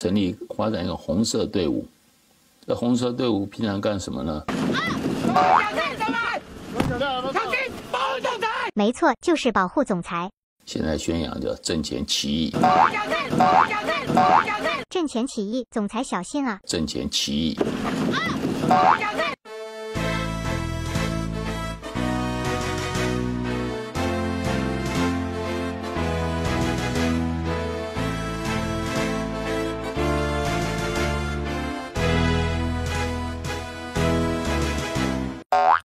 成立发展一个红色队伍。这红色队伍平常干什么呢？ 没错，就是保护总裁。 现在宣扬叫阵前起义。 阵前起义，总裁小心啊！ 阵前起义。